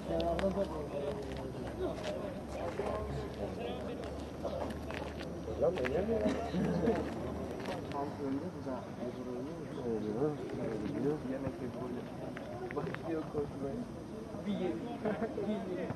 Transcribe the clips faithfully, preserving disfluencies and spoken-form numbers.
Lan öyle mi? Halk önde bu da oluyor. Oluyor. Yemek yapıyor. Başlıyor koşmaya. Bir yeri. Bir yeri.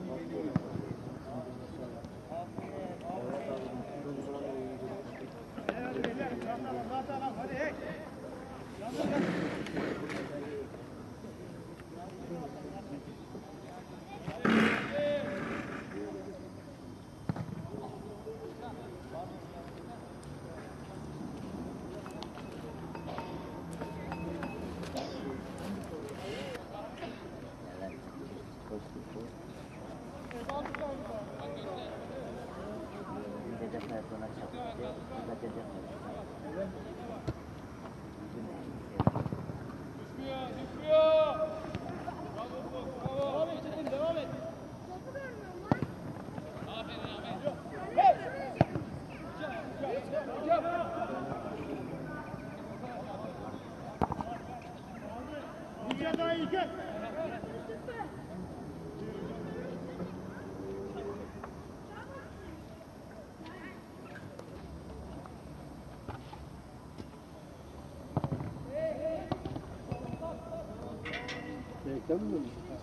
Reklam mı?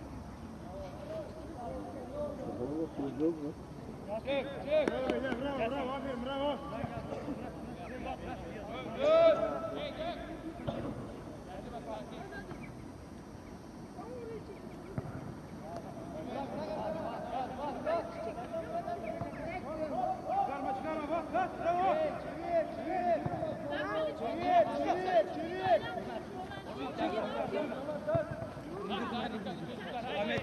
Adamın da yok mu? Çek, çek. Bravo, bravo, aferin, bravo. Çıkarma, çıkarma, bak, bak, bravo. Çevir, çevir. Çevir, çevir, çevir. Ahmet.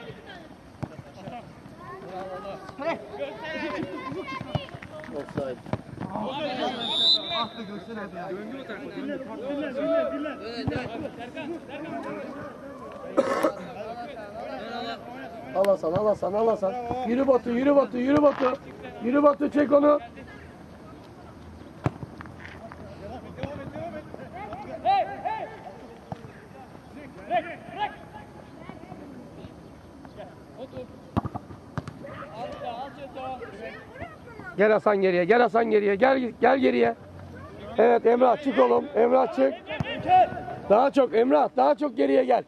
Offside. Ah da göster hadi ya. Döndü o tarafa. Dinle, dinle, dinle, dinle. Al Hasan, al Hasan, al Hasan. Yürü Batu, yürü Batu, yürü Batu. Yürü Batu, çek onu. Gel Hasan geriye, gel Hasan geriye, gel gel geriye. Evet Emrah çık oğlum, Emrah çık. Daha çok Emrah, daha çok geriye gel.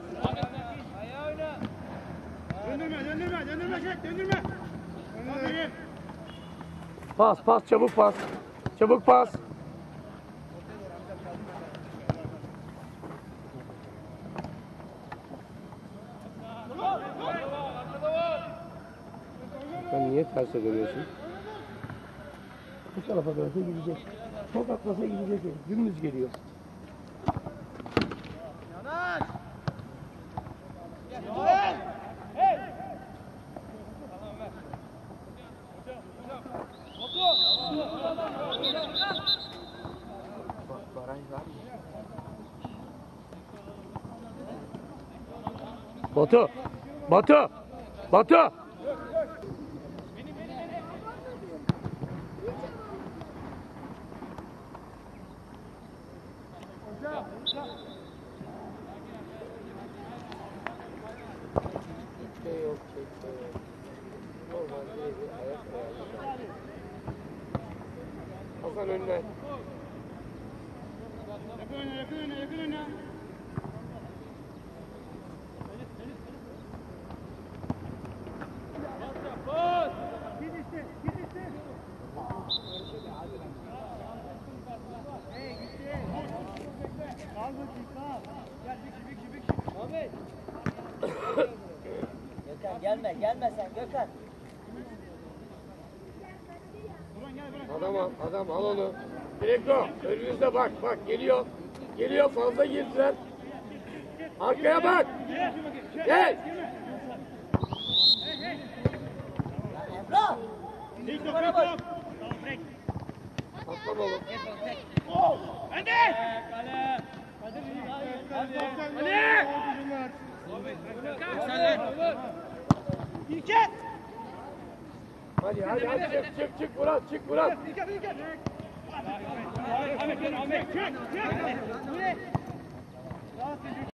Döndürme, döndürme, döndürme, çek, döndürme. Aferin. Pas, pas, çabuk pas. Çabuk pas. Sen niye terse dönüyorsun? Bu tarafa dönse gidecek. Çok atlasa gidecek. Dümdüz geliyor. Yanaş. Gel. Hey. Tamam ver. Baraj var mı? Batu! Batu! Batu! Yok, çekme yok. Normalde bir ayak ayarlı. Hasan önüne. Yakın öne, yakın öne, yakın öne. Git işte, git işte. Hey gitti. Kal bakayım, kal. Gel bir kişi, bir kişi, bir kişi. Ahmet. Gökhan gelme, gelme sen Gökhan. Adam al, adam al onu. Direko, önünüzde bak, bak geliyor. Geliyor, fazla girdiler. Arkaya bak. Gel. Emrah! İlk top, ilk top. Atlam oğlum. Hadi! Kale! Hadi! Hadi! İlket! Hadi, hadi, hadi çık, çık, çık Murat, çık Murat. İlket, İlket! Ahmet, Ahmet, Ahmet, çek, çek! Bu ne?